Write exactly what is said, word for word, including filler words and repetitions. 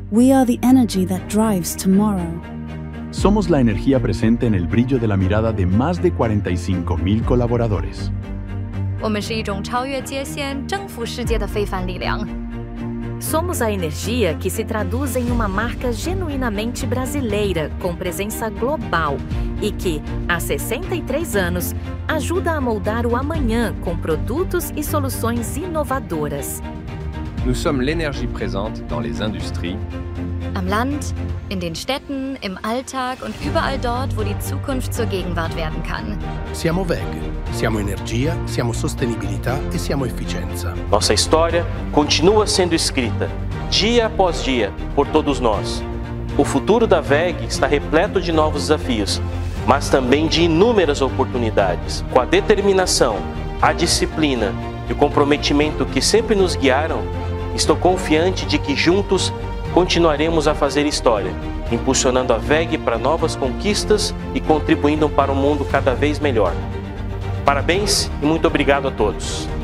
We are the energy that drives tomorrow. Somos la energía presente en el brillo de la mirada de más de cuarenta y cinco mil colaboradores. 我们是一种超越界限、征服世界的非凡力量。 Somos a energia que se traduz em uma marca genuinamente brasileira, com presença global e que, há sessenta e três anos, ajuda a moldar o amanhã com produtos e soluções inovadoras. Nous sommes l'énergie présente dans les industries, Am Land, in den Städten, im Alltag und überall dort, wo die Zukunft zur Gegenwart werden kann. Siamo V E G, siamo energia, siamo sostenibilità e siamo efficienza. Nossa história continua sendo escrita, dia após dia, por todos nós. O futuro da V E G está repleto de novos desafios, mas também de inúmeras oportunidades. Com a determinação, a disciplina e o comprometimento que sempre nos guiaram, estou confiante de que juntos continuaremos a fazer história, impulsionando a V E G para novas conquistas e contribuindo para um mundo cada vez melhor. Parabéns e muito obrigado a todos.